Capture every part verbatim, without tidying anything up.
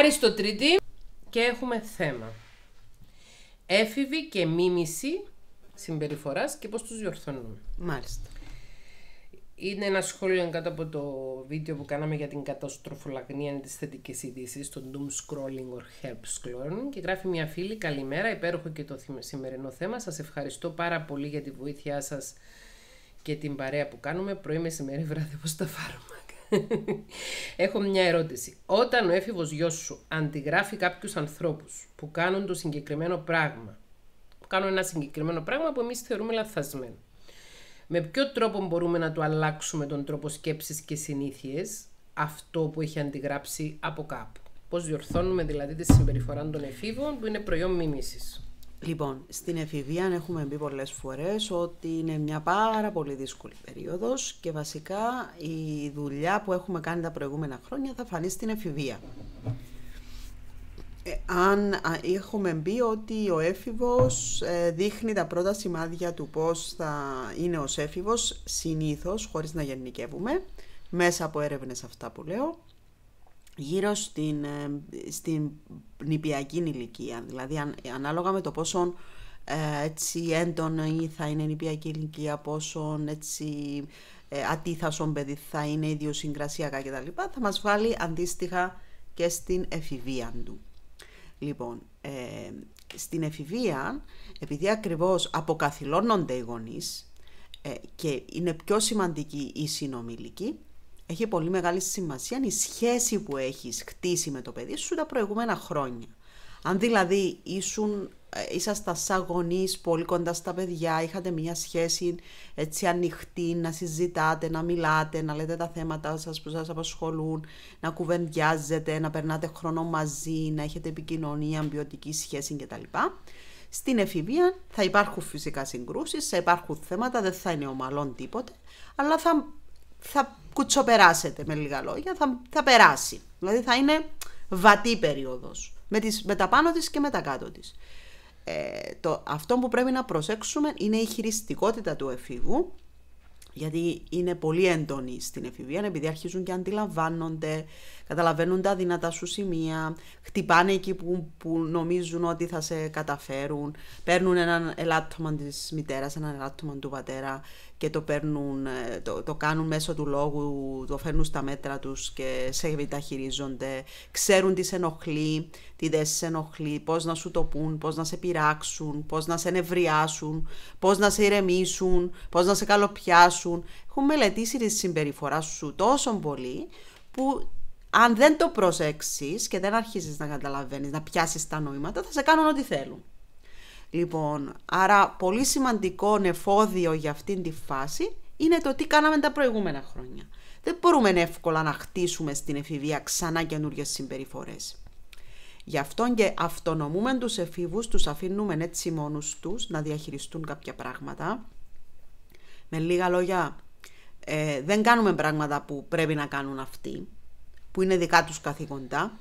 Άριστο Τρίτη και έχουμε θέμα. Έφηβη και μίμηση συμπεριφοράς και πώς τους διορθώνουμε. Μάλιστα. Είναι ένα σχόλιο κάτω από το βίντεο που κάναμε για την καταστροφολαγνία της θετικής ειδήσεις, το doom scrolling or help scrolling, και γράφει μια φίλη: καλημέρα, υπέροχο και το σημερινό θέμα. Σας ευχαριστώ πάρα πολύ για τη βοήθειά σας και την παρέα που κάνουμε πρωί, μεσημέρι, βράδυ, όπως τα φάρμακα. Έχω μια ερώτηση. Όταν ο έφηβος γιος σου αντιγράφει κάποιους ανθρώπους που κάνουν το συγκεκριμένο πράγμα, που κάνουν ένα συγκεκριμένο πράγμα που εμείς θεωρούμε λαθασμένο, με ποιο τρόπο μπορούμε να του αλλάξουμε τον τρόπο σκέψης και συνήθειες αυτό που έχει αντιγράψει από κάπου? Πώς διορθώνουμε δηλαδή τη συμπεριφορά των εφήβων που είναι προϊόν μίμησης? Λοιπόν, στην εφηβεία έχουμε πει πολλές φορές ότι είναι μια πάρα πολύ δύσκολη περίοδος και βασικά η δουλειά που έχουμε κάνει τα προηγούμενα χρόνια θα φανεί στην εφηβεία. Ε, αν α, έχουμε πει ότι ο έφηβος ε, δείχνει τα πρώτα σημάδια του πώς θα είναι ως έφηβος, συνήθως, χωρίς να γενικεύουμε, μέσα από έρευνες αυτά που λέω, γύρω στην, ε, στην νηπιακή ηλικία. Δηλαδή αν, ανάλογα με το πόσο ε, έτσι έντονη θα είναι η νηπιακή ηλικία, πόσο έτσι ε, ατίθασον παιδί θα είναι, ιδιοσυγκρασιακά κτλ, θα μας βάλει αντίστοιχα και στην εφηβεία του. Λοιπόν, ε, στην εφηβεία, επειδή ακριβώς αποκαθιλώνονται οι γονείς ε, και είναι πιο σημαντική η συνομιλική, έχει πολύ μεγάλη σημασία η σχέση που έχεις χτίσει με το παιδί σου τα προηγούμενα χρόνια. Αν δηλαδή ήσουν, ε, ήσασταν σαν γονείς πολύ κοντά στα παιδιά, είχατε μια σχέση έτσι ανοιχτή, να συζητάτε, να μιλάτε, να λέτε τα θέματα σας που σας απασχολούν, να κουβεντιάζετε, να περνάτε χρόνο μαζί, να έχετε επικοινωνία, ποιοτική σχέση κτλ. Στην εφηβεία θα υπάρχουν φυσικά συγκρούσεις, θα υπάρχουν θέματα, δεν θα είναι ομαλόν τίποτε, αλλά θα, θα κουτσοπεράσετε, με λίγα λόγια, θα, θα περάσει. Δηλαδή θα είναι βατή περίοδος, με, τις, με τα πάνω της και με τα κάτω της. Ε, το, αυτό που πρέπει να προσέξουμε είναι η χειριστικότητα του εφήβου, γιατί είναι πολύ έντονη στην εφηβεία, επειδή αρχίζουν και αντιλαμβάνονται, καταλαβαίνουν τα δυνατά σου σημεία, χτυπάνε εκεί που, που νομίζουν ότι θα σε καταφέρουν, παίρνουν έναν ελάττωμα της μητέρας, έναν ελάττωμα του πατέρα και το, παίρνουν, το, το κάνουν μέσω του λόγου, το φέρνουν στα μέτρα τους και σε μεταχειρίζονται, ξέρουν τι σε ενοχλεί, τι δεν σε ενοχλεί, πώς να σου το πούν, πώς να σε πειράξουν, πώς να σε νευριάσουν, πώς να σε ηρεμήσουν, πώς να σε καλοπιάσουν. Έχουν μελετήσει τη συμπεριφορά σου τόσο πολύ που αν δεν το προσέξεις και δεν αρχίσεις να καταλαβαίνεις, να πιάσεις τα νοήματα, θα σε κάνουν ό,τι θέλουν. Λοιπόν, άρα πολύ σημαντικό εφόδιο για αυτήν τη φάση είναι το τι κάναμε τα προηγούμενα χρόνια. Δεν μπορούμε εύκολα να χτίσουμε στην εφηβεία ξανά καινούριες συμπεριφορές. Γι' αυτό και αυτονομούμε τους εφήβους, τους αφήνουμε έτσι μόνους τους να διαχειριστούν κάποια πράγματα. Με λίγα λόγια, ε, δεν κάνουμε πράγματα που πρέπει να κάνουν αυτοί, που είναι δικά τους καθήκοντα,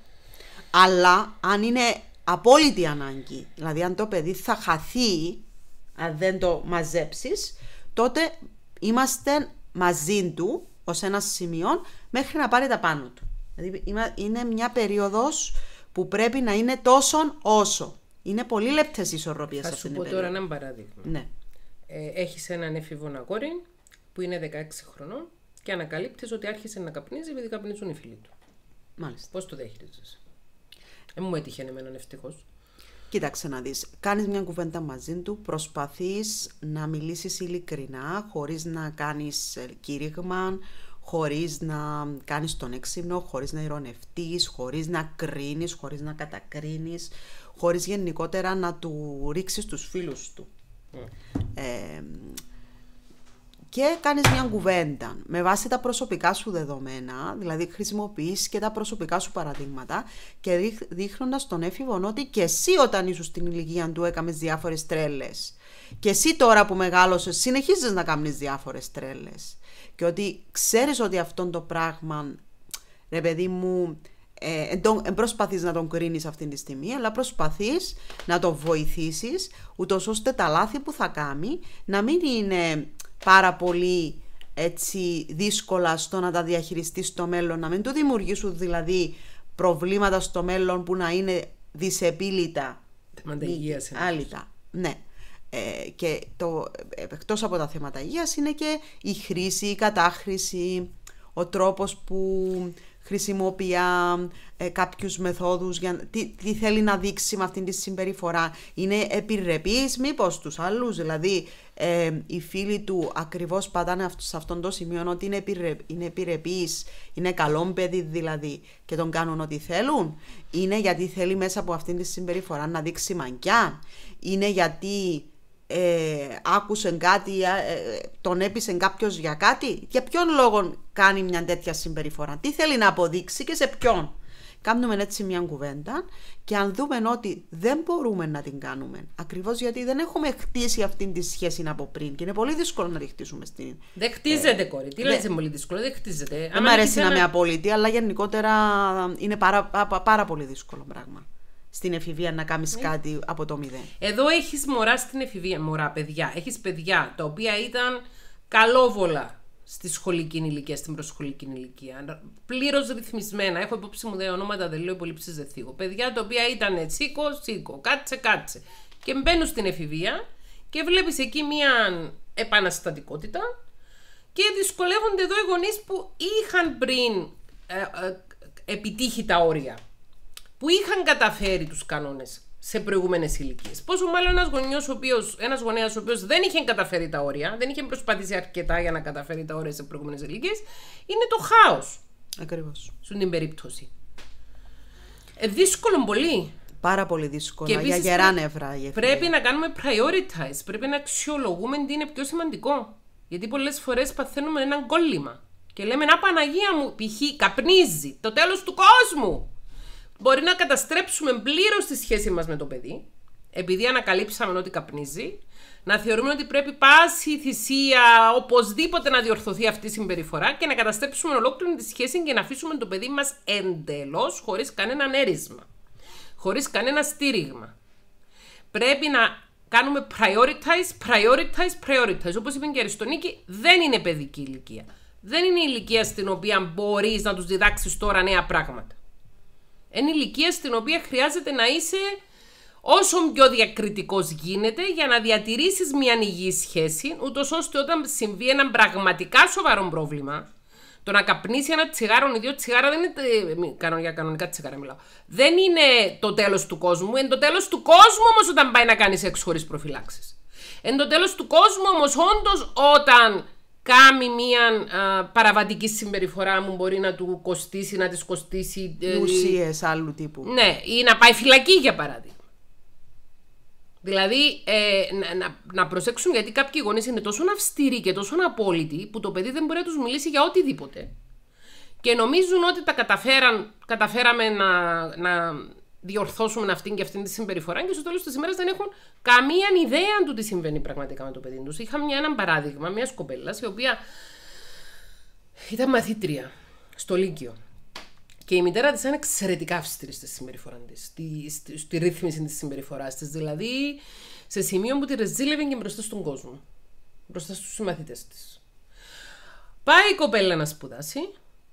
αλλά αν είναι απόλυτη ανάγκη, δηλαδή αν το παιδί θα χαθεί, αν δεν το μαζέψεις, τότε είμαστε μαζί του ως ένα σημείο μέχρι να πάρει τα πάνω του. Δηλαδή είναι μια περίοδος που πρέπει να είναι τόσο όσο. Είναι πολύ λεπτές ισορροπίες αυτή την περίοδο. Θα σου πω τώρα ένα παράδειγμα. Ναι. Ε, έχεις έναν έφηβο αγόρι που είναι δεκαέξι χρονών και ανακαλύπτεις ότι άρχισε να καπνίζει επειδή καπνίζουν οι φίλοι του. Μάλιστα. Πώς το διαχειρίζεσαι? Ε, μου έτυχε εμένα ευτυχώς. Κοίταξε να δεις, κάνεις μια κουβέντα μαζί του, προσπαθείς να μιλήσεις ειλικρινά, χωρίς να κάνεις κήρυγμα, χωρίς να κάνεις τον έξυπνο, χωρίς να ειρωνευτείς, χωρίς να κρίνεις, χωρίς να κατακρίνεις, χωρίς γενικότερα να του ρίξεις τους φίλους του. Mm. Ε, και κάνεις μια κουβέντα με βάση τα προσωπικά σου δεδομένα, δηλαδή χρησιμοποιείς και τα προσωπικά σου παραδείγματα και δείχνοντας τον έφηβο ότι και εσύ όταν ήσουν στην ηλικία του έκαμες διάφορες τρέλες και εσύ τώρα που μεγάλωσες συνεχίζεις να κάνεις διάφορες τρέλες και ότι ξέρεις ότι αυτό το πράγμα, ρε παιδί μου, ε, δεν προσπαθείς να τον κρίνεις αυτή τη στιγμή, αλλά προσπαθείς να τον βοηθήσεις ούτως ώστε τα λάθη που θα κάνει να μην είναι πάρα πολύ έτσι δύσκολα στο να τα διαχειριστείς στο μέλλον, να μην του δημιουργήσουν δηλαδή προβλήματα στο μέλλον που να είναι δυσεπίλητα. Θέματα υγείας. Άλυτα. Ναι. Ε, και το, εκτός από τα θέματα υγείας είναι και η χρήση, η κατάχρηση, ο τρόπος που χρησιμοποιεί ε, κάποιους μεθόδους, για, τι, τι θέλει να δείξει με αυτήν τη συμπεριφορά. Είναι επιρρεπής μήπως τους άλλους, δηλαδή ε, οι φίλοι του ακριβώς πατάνε σε αυτόν το σημείο ότι είναι, επιρρε, είναι επιρρεπής, είναι καλό παιδί δηλαδή και τον κάνουν ό,τι θέλουν. Είναι γιατί θέλει μέσα από αυτήν τη συμπεριφορά να δείξει μαγκιά. Είναι γιατί Ε, άκουσε κάτι, ε, τον έπεισε κάποιος για κάτι. Για ποιον λόγο κάνει μια τέτοια συμπεριφορά, τι θέλει να αποδείξει και σε ποιον. Κάνουμε έτσι μια κουβέντα και αν δούμε ότι δεν μπορούμε να την κάνουμε, ακριβώς γιατί δεν έχουμε χτίσει αυτή τη σχέση από πριν και είναι πολύ δύσκολο να τη χτίσουμε στην. Δεν χτίζεται, ε, κόρη. Τι λέτε, είναι πολύ δύσκολο, δεν χτίζεται. Δεν μου αρέσει να ένα... είμαι απόλυτη, αλλά γενικότερα είναι πάρα, πάρα, πάρα πολύ δύσκολο πράγμα. Στην εφηβεία να κάνεις yeah. κάτι από το μηδέν. Εδώ έχεις μωρά στην εφηβεία, μωρά παιδιά. Έχεις παιδιά τα οποία ήταν καλόβολα στη σχολική ηλικία, στην προσχολική ηλικία. Πλήρως ρυθμισμένα. Έχω υπόψη μου δε ονόματα, δεν λέω υπολείψεις δεν θίγω. Παιδιά τα οποία ήταν τσίκο, τσίκο, κάτσε, κάτσε. Και μπαίνουν στην εφηβεία και βλέπεις εκεί μια επαναστατικότητα και δυσκολεύονται εδώ οι γονείς που είχαν πριν ε, ε, επιτύχει τα όρια, που είχαν καταφέρει τους κανόνες σε προηγούμενες ηλικίες. Πόσο μάλλον ένας γονιός, ο οποίος, ένας γονέας ο οποίος δεν είχε καταφέρει τα όρια, δεν είχε προσπαθήσει αρκετά για να καταφέρει τα όρια σε προηγούμενες ηλικίες, είναι το χάος. Ακριβώς. Στην την περίπτωση. Ε, δύσκολο πολύ. Πάρα πολύ δύσκολο. Για γερά νεύρα. Πρέπει να κάνουμε prioritize. Πρέπει να αξιολογούμε τι είναι πιο σημαντικό. Γιατί πολλές φορές παθαίνουμε έναν κόλλημα. Και λέμε, να Παναγία μου, π.χ. καπνίζει. Το τέλος του κόσμου. Μπορεί να καταστρέψουμε πλήρως τη σχέση μας με το παιδί, επειδή ανακαλύψαμε ότι καπνίζει, να θεωρούμε ότι πρέπει πάση θυσία οπωσδήποτε να διορθωθεί αυτή η συμπεριφορά και να καταστρέψουμε ολόκληρη τη σχέση και να αφήσουμε το παιδί μας εντελώς χωρίς κανένα έρισμα, χωρίς κανένα στήριγμα. Πρέπει να κάνουμε prioritize, prioritize, prioritize. Όπως είπε και η Αριστονίκη, δεν είναι παιδική ηλικία. Δεν είναι η ηλικία στην οποία μπορείς να τους διδάξεις τώρα νέα πράγματα. Είναι ηλικία στην οποία χρειάζεται να είσαι όσο πιο διακριτικός γίνεται για να διατηρήσεις μια υγιή σχέση, ούτως ώστε όταν συμβεί ένα πραγματικά σοβαρό πρόβλημα, το να καπνίσει ένα τσιγάρο ή δύο τσιγάρα δεν είναι. Για κανονικά τσιγάρα μιλάω. Δεν είναι το τέλος του κόσμου. Είναι το τέλος του κόσμου όμως όταν πάει να κάνει σεξ χωρίς προφυλάξεις. Είναι το τέλος του κόσμου όμως όντως όταν κάνει μια α, παραβατική συμπεριφορά μου μπορεί να του κοστίσει, να της κοστίσει ε, ουσίες άλλου τύπου. Ναι, ή να πάει φυλακή για παράδειγμα. Δηλαδή ε, να, να, να προσέξουν, γιατί κάποιοι γονείς είναι τόσο αυστηροί και τόσο απόλυτοι που το παιδί δεν μπορεί να τους μιλήσει για οτιδήποτε και νομίζουν ότι τα καταφέραν, καταφέραμε να, να διορθώσουμε αυτήν και αυτήν τη συμπεριφορά και στο τέλος της ημέρας δεν έχουν καμία ιδέα του τι συμβαίνει πραγματικά με το παιδί τους. Είχα μια, ένα παράδειγμα μιας κοπέλας η οποία ήταν μαθήτρια στο Λύκειο και η μητέρα της ήταν εξαιρετικά αυστηρή στη συμπεριφορά της, στη, στη, στη ρύθμιση της συμπεριφοράς της, δηλαδή σε σημείο που τη ρεζίλευε και μπροστά στον κόσμο, μπροστά στους συμμαθητές της. Πάει η κοπέλα να σπουδάσει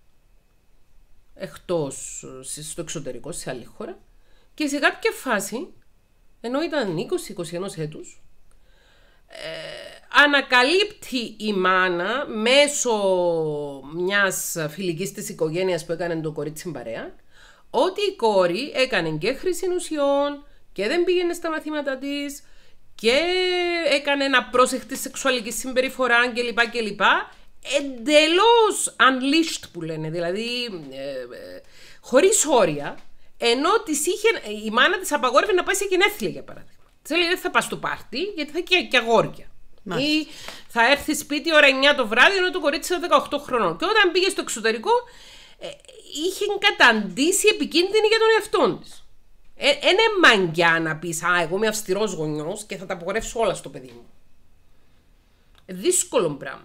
εκτός, στο εξωτερικό, σε άλλη χώρα, και σε κάποια φάση, ενώ ήταν είκοσι είκοσι ένα έτους, ε, ανακαλύπτει η μάνα μέσω μιας φιλικής της οικογένειας που έκανε το κορίτσι παρέα, ότι η κόρη έκανε και χρήση ουσιών και δεν πήγαινε στα μαθήματα της και έκανε ένα πρόσεχτη σεξουαλική συμπεριφορά κλπ. κλπ. Εντελώς unleashed που λένε, δηλαδή ε, ε, χωρίς όρια, ενώ της είχε, η μάνα της απαγόρευε να πάει σε γενέθλια για παράδειγμα. Της έλεγε δεν θα πας στο πάρτι γιατί θα έχει και αγόρια. Μάλιστα. Ή θα έρθει σπίτι ώρα εννιά το βράδυ ενώ το κορίτσι ήταν δεκαοκτώ χρονών. Και όταν πήγε στο εξωτερικό ε, είχε καταντήσει επικίνδυνη για τον εαυτό της. Ε, είναι μαγκιά να πεις α, εγώ είμαι αυστηρός γονιός και θα τα απογορεύσω όλα στο παιδί μου. Ε, δύσκολο πράγμα.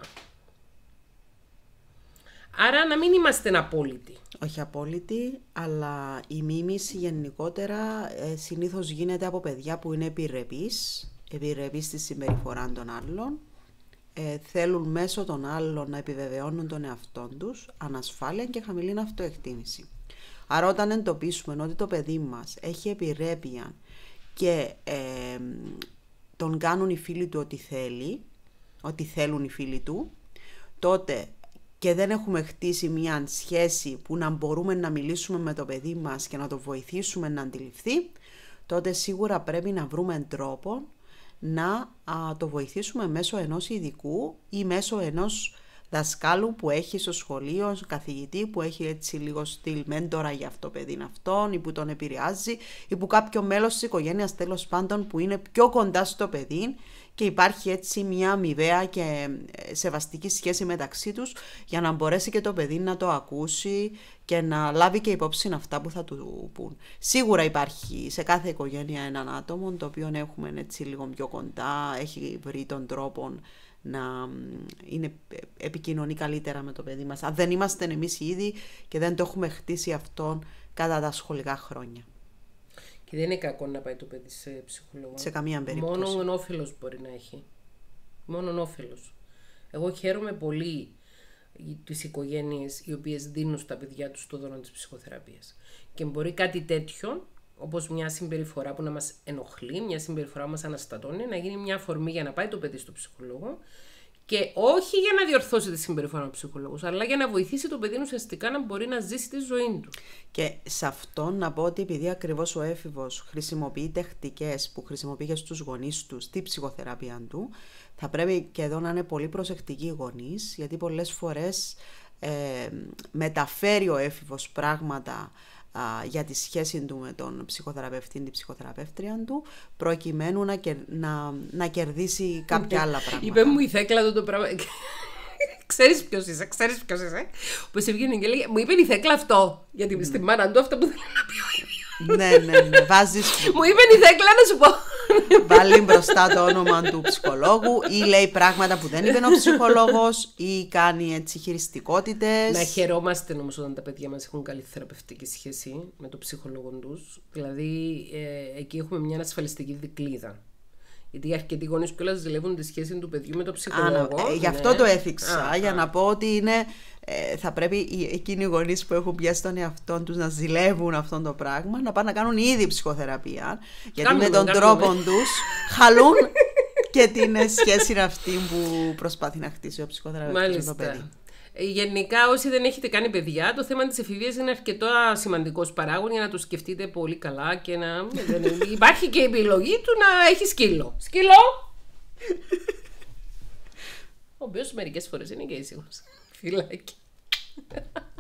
Άρα να μην είμαστε απόλυτοι. Όχι απόλυτοι, αλλά η μίμηση γενικότερα ε, συνήθως γίνεται από παιδιά που είναι επιρρεπείς, επιρρεπείς στη συμπεριφορά των άλλων, ε, θέλουν μέσω των άλλων να επιβεβαιώνουν τον εαυτό τους, ανασφάλεια και χαμηλή αυτοεκτίμηση. Άρα όταν εντοπίσουμε ότι το παιδί μας έχει επιρρέπεια και ε, τον κάνουν οι φίλοι του ό,τι θέλει, ό,τι θέλουν οι φίλοι του, τότε και δεν έχουμε χτίσει μια σχέση που να μπορούμε να μιλήσουμε με το παιδί μας και να το βοηθήσουμε να αντιληφθεί, τότε σίγουρα πρέπει να βρούμε τρόπο να α, το βοηθήσουμε μέσω ενός ειδικού ή μέσω ενός δασκάλου που έχει στο σχολείο, καθηγητή που έχει έτσι λίγο στυλ μέντορα για αυτό το παιδί αυτόν ή που τον επηρεάζει ή που κάποιο μέλος της οικογένειας τέλος πάντων που είναι πιο κοντά στο παιδί και υπάρχει έτσι μια αμοιβαία και σεβαστική σχέση μεταξύ τους για να μπορέσει και το παιδί να το ακούσει και να λάβει και υπόψη αυτά που θα του πούν. Σίγουρα υπάρχει σε κάθε οικογένεια έναν άτομο το οποίο έχουμε έτσι λίγο πιο κοντά, έχει βρει τον τρόπο να είναι, επικοινωνεί καλύτερα με το παιδί μας. Αν δεν είμαστε εμείς ήδη και δεν το έχουμε χτίσει αυτόν κατά τα σχολικά χρόνια. Και δεν είναι κακό να πάει το παιδί σε ψυχολόγο. Σε καμία περίπτωση. Μόνο όφελος μπορεί να έχει. Μόνο όφελος. Εγώ χαίρομαι πολύ τις οικογένειες οι οποίες δίνουν στα παιδιά τους το δώρο της ψυχοθεραπείας. Και μπορεί κάτι τέτοιο, όπως μια συμπεριφορά που να μας ενοχλεί, μια συμπεριφορά που μας αναστατώνει, να γίνει μια αφορμή για να πάει το παιδί στο ψυχολόγο και όχι για να διορθώσει τη συμπεριφορά του ψυχολόγου, αλλά για να βοηθήσει το παιδί ουσιαστικά να μπορεί να ζήσει τη ζωή του. Και σε αυτό να πω ότι επειδή ακριβώς ο έφηβος χρησιμοποιεί τεχνικές που χρησιμοποιεί και στους γονείς του στη ψυχοθεραπεία του, θα πρέπει και εδώ να είναι πολύ προσεκτικοί οι γονείς, γιατί πολλές φορές ε, μεταφέρει ο έφηβος πράγματα για τη σχέση του με τον ψυχοθεραπευτή ή την ψυχοθεραπεύτρια του, προκειμένου να, κερ, να, να κερδίσει κάποια άλλα πράγματα. Είπε μου η Θέκλα το πράγμα. Ξέρεις ποιος είσαι, ξέρεις ποιος είσαι. Που σε βγαίνει και λέει, μου είπε η Θέκλα αυτό. Γιατί mm. στη μάνα του αυτό που θέλει να πει ο ίδιος. Ναι, ναι, ναι. Βάζεις... Μου είπε η Θέκλα να σου πω. Βάλει μπροστά το όνομα του ψυχολόγου ή λέει πράγματα που δεν είπε ο ψυχολόγος ή κάνει έτσι χειριστικότητες. Να χαιρόμαστε όμως όταν τα παιδιά μας έχουν καλή θεραπευτική σχέση με τον ψυχολόγο τους. Δηλαδή ε, εκεί έχουμε μια ασφαλιστική δικλείδα. Γιατί αρκετοί γονείς κιόλας ζηλεύουν τη σχέση του παιδιού με τον ψυχολόγο. Α, ε, γι' αυτό ναι. το έθιξα, α, για α. να πω ότι είναι, ε, θα πρέπει εκείνοι οι γονείς που έχουν πιάσει τον εαυτό τους να ζηλεύουν αυτό το πράγμα, να πάνε να κάνουν ήδη ψυχοθεραπεία. Γιατί κάνουμε, με τον τρόπο τους χαλούν και την σχέση αυτή που προσπαθεί να χτίσει ο ψυχοθεραπευτής με το παιδί. Γενικά, όσοι δεν έχετε κάνει παιδιά, το θέμα της εφηβείας είναι αρκετό σημαντικός παράγον για να το σκεφτείτε πολύ καλά και να. Υπάρχει και η επιλογή του να έχει σκύλο. Σκύλο! Ο οποίος μερικές φορές είναι και ήσυχος. Φιλάκι.